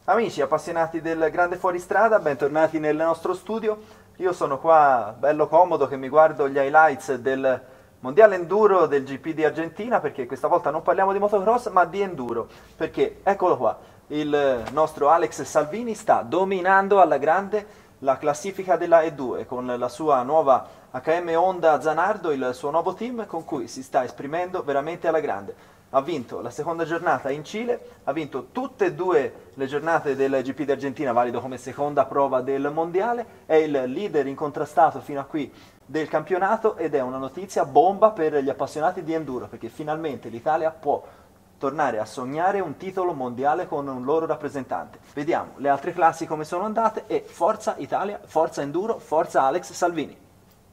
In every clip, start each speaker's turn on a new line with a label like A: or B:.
A: Amici appassionati del grande fuoristrada, bentornati nel nostro studio. Io sono qua bello comodo che mi guardo gli highlights del Mondiale Enduro del GP di Argentina, perché questa volta non parliamo di motocross ma di enduro, perché eccolo qua, il nostro Alex Salvini sta dominando alla grande la classifica della E2 con la sua nuova HM Honda Zanardo, il suo nuovo team con cui si sta esprimendo veramente alla grande. Ha vinto la seconda giornata in Cile, ha vinto tutte e due le giornate del GP d'Argentina, valido come seconda prova del mondiale, è il leader incontrastato fino a qui del campionato ed è una notizia bomba per gli appassionati di enduro, perché finalmente l'Italia può tornare a sognare un titolo mondiale con un loro rappresentante. Vediamo le altre classi come sono andate e forza Italia, forza enduro, forza Alex Salvini.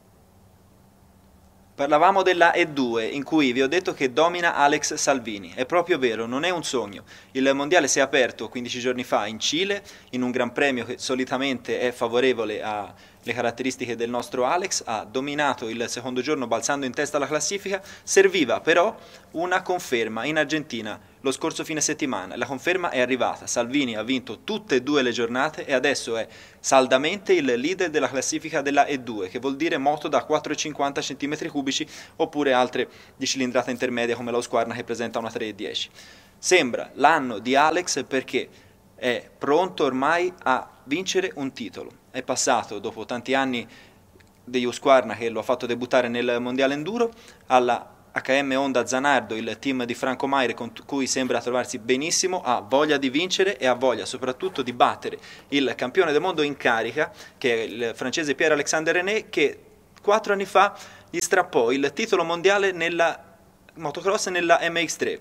A: Parlavamo della E2, in cui vi ho detto che domina Alex Salvini. È proprio vero, non è un sogno. Il mondiale si è aperto 15 giorni fa in Cile, in un gran premio che solitamente è favorevole alle caratteristiche del nostro Alex. Ha dominato il secondo giorno balzando in testa alla classifica. Serviva però una conferma in Argentina lo scorso fine settimana. La conferma è arrivata. Salvini ha vinto tutte e due le giornate e adesso è saldamente il leader della classifica della E2, che vuol dire moto da 4,50 cm3 oppure altre di cilindrata intermedia come la Husqvarna che presenta una 3,10. Sembra l'anno di Alex perché è pronto ormai a vincere un titolo. È passato dopo tanti anni degli Husqvarna che lo ha fatto debuttare nel mondiale enduro alla HM Honda Zanardo, il team di Franco Maire con cui sembra trovarsi benissimo, ha voglia di vincere e ha voglia soprattutto di battere il campione del mondo in carica, che è il francese Pierre-Alexandre René, che 4 anni fa gli strappò il titolo mondiale nella motocross nella MX3.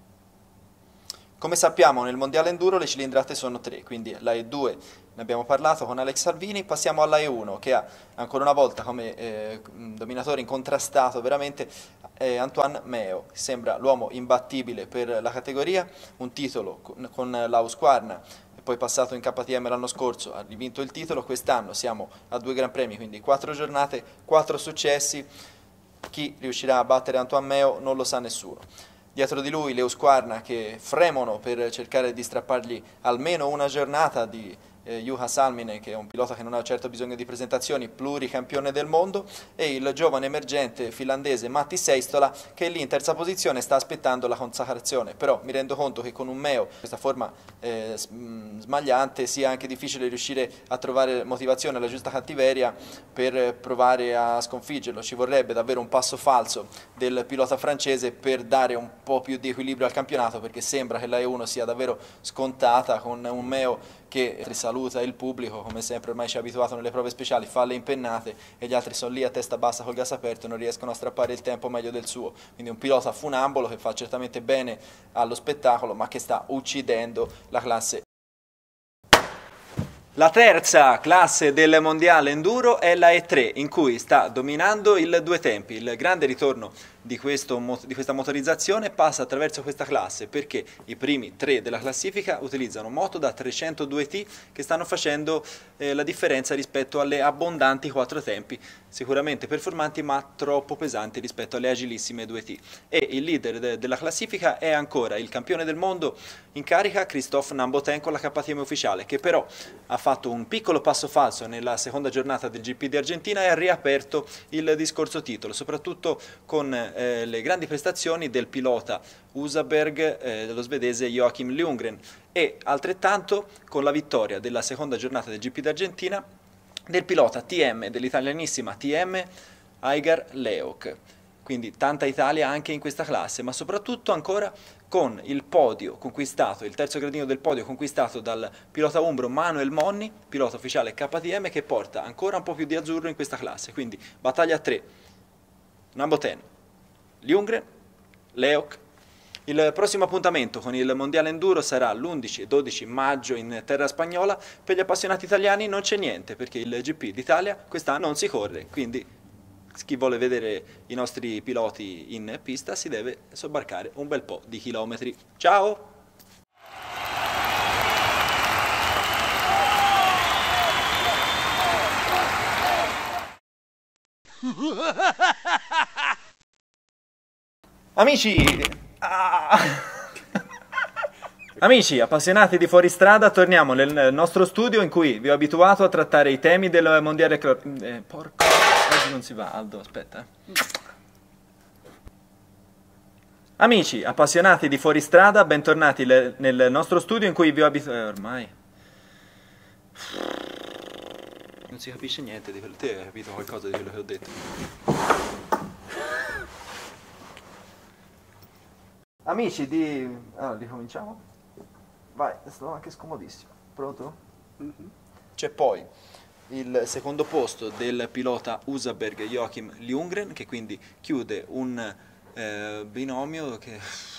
A: Come sappiamo nel mondiale enduro le cilindrate sono 3, quindi la E2 ne abbiamo parlato con Alex Salvini, passiamo alla E1 che ha ancora una volta come dominatore incontrastato veramente Antoine Meo, sembra l'uomo imbattibile per la categoria, un titolo con la Husqvarna, poi passato in KTM l'anno scorso, ha rivinto il titolo, quest'anno siamo a 2 Gran Premi, quindi 4 giornate, 4 successi, chi riuscirà a battere Antoine Meo non lo sa nessuno. Dietro di lui le Husqvarna che fremono per cercare di strappargli almeno una giornata di Juha Salminen, che è un pilota che non ha certo bisogno di presentazioni, pluricampione del mondo, e il giovane emergente finlandese Matti Seistola che lì in terza posizione sta aspettando la consacrazione, però mi rendo conto che con un Meo, questa forma smagliante, sia anche difficile riuscire a trovare motivazione, la giusta cattiveria per provare a sconfiggerlo. Ci vorrebbe davvero un passo falso del pilota francese per dare un po' più di equilibrio al campionato, perché sembra che la E1 sia davvero scontata con un Meo che saluta il pubblico, come sempre ormai ci ha abituato nelle prove speciali, fa le impennate e gli altri sono lì a testa bassa col gas aperto e non riescono a strappare il tempo meglio del suo. Quindi un pilota funambolo che fa certamente bene allo spettacolo ma che sta uccidendo la classe. La terza classe del mondiale enduro è la E3, in cui sta dominando il due tempi. Il grande ritorno di questa motorizzazione passa attraverso questa classe perché i primi 3 della classifica utilizzano moto da 302T che stanno facendo la differenza rispetto alle abbondanti 4 tempi, sicuramente performanti ma troppo pesanti rispetto alle agilissime 2T. E il leader della classifica è ancora il campione del mondo in carica Christophe Nambotin con la KTM ufficiale, che però ha fatto un piccolo passo falso nella seconda giornata del GP di Argentina e ha riaperto il discorso titolo, soprattutto con le grandi prestazioni del pilota Usaberg, dello svedese Joachim Ljunggren, e altrettanto con la vittoria della seconda giornata del GP d'Argentina del pilota TM, dell'italianissima TM Aigar Leok. Quindi tanta Italia anche in questa classe, ma soprattutto ancora con il podio conquistato, il terzo gradino del podio conquistato dal pilota umbro Manuel Monni, pilota ufficiale KTM, che porta ancora un po' più di azzurro in questa classe. Quindi battaglia 3, Namboten, Ljunggren, Leok. Il prossimo appuntamento con il Mondiale Enduro sarà l'11 e 12 maggio in terra spagnola. Per gli appassionati italiani non c'è niente perché il GP d'Italia quest'anno non si corre, quindi chi vuole vedere i nostri piloti in pista si deve sobbarcare un bel po' di chilometri. Ciao! Amici, Amici, appassionati di fuoristrada, torniamo nel nostro studio in cui vi ho abituato a trattare i temi del mondiale... porco... Oggi non si va, Aldo, aspetta. Amici, appassionati di fuoristrada, bentornati nel nostro studio in cui vi ho abituato... ormai... Non si capisce niente di quello... Te hai capito qualcosa di quello che ho detto? Amici di... Allora, ricominciamo? Vai, è stato anche scomodissimo. Pronto? C'è poi il secondo posto del pilota Usaberg Joachim Ljunggren, che quindi chiude un binomio che...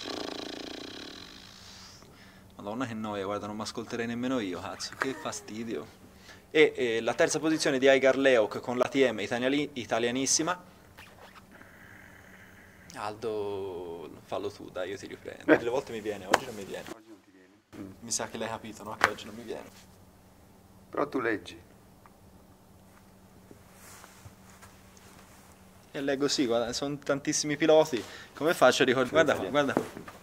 A: Madonna che noia, guarda, non mi ascolterei nemmeno io, cazzo, che fastidio. E la terza posizione di Aigar Leok con l'ATM italianissima. Aldo, fallo tu, dai, io ti riprendo. Delle volte mi viene, oggi non mi viene.
B: Oggi non ti viene.
A: Mi sa che l'hai capito, no? Che oggi non mi viene.
B: Però tu leggi.
A: E leggo sì, guarda, sono tantissimi piloti. Come faccio a ricordare? Guarda qua, guarda.